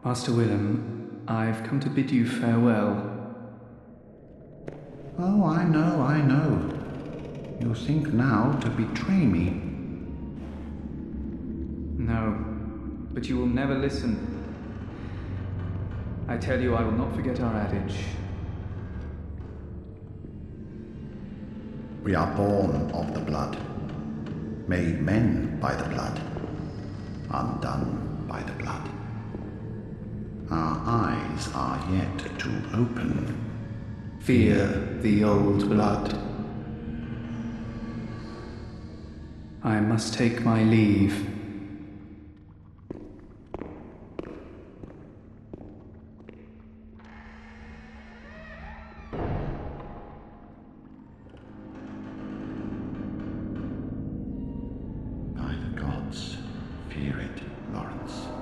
Master Willem, I've come to bid you farewell. Oh, I know, I know. You think now to betray me. No, but you will never listen. I tell you, I will not forget our adage. We are born of the blood, made men by the blood, undone by the blood. Our eyes are yet to open. Fear the old blood. I must take my leave. By the gods, fear it, Lawrence.